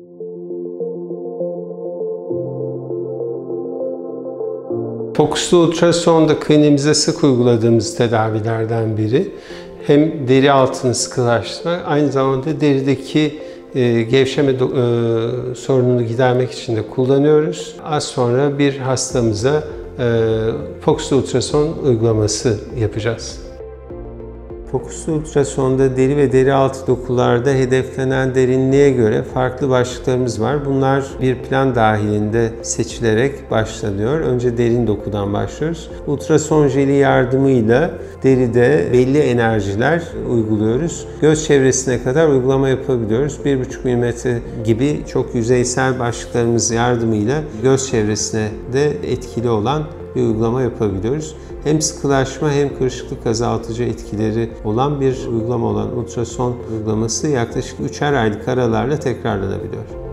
Fokuslu ultrason da kliniğimizde sık uyguladığımız tedavilerden biri. Hem deri altını sıkılaştırmak, aynı zamanda derideki gevşeme sorununu gidermek için de kullanıyoruz. Az sonra bir hastamıza fokuslu ultrason uygulaması yapacağız. Fokuslu ultrasonda deri ve deri altı dokularda hedeflenen derinliğe göre farklı başlıklarımız var. Bunlar bir plan dahilinde seçilerek başlanıyor. Önce derin dokudan başlıyoruz. Ultrason jeli yardımıyla deride belli enerjiler uyguluyoruz. Göz çevresine kadar uygulama yapabiliyoruz. 1,5 mm gibi çok yüzeysel başlıklarımız yardımıyla göz çevresine de etkili olan bir uygulama yapabiliyoruz. Hem sıkılaşma hem kırışıklık azaltıcı etkileri olan bir uygulama olan ultrason uygulaması yaklaşık 3'er aylık aralarla tekrarlanabiliyor.